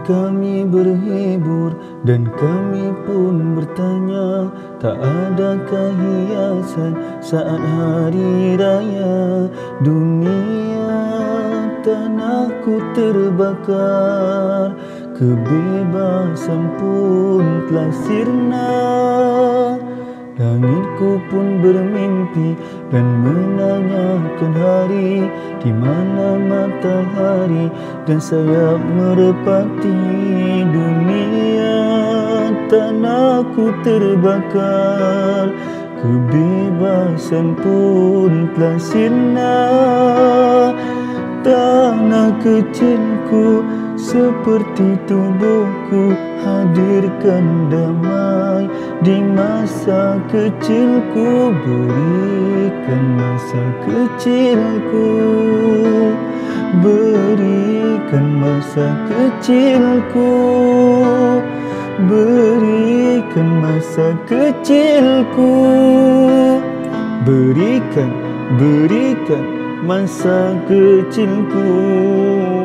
kami berhibur dan kami pun bertanya, tak adakah hiasan saat hari raya? Dunia tanahku terbakar, kebebasan pun telah sirna. Langitku pun bermimpi dan menanyakan hari di mana matahari dan sayap merpati. Dunia tanahku terbakar, kebebasan pun telah sirna. Tanah kecilku seperti tubuhku, hadirkan damai di masa kecilku. Berikan masa kecilku, berikan masa kecilku, berikan masa kecilku, berikan masa kecilku.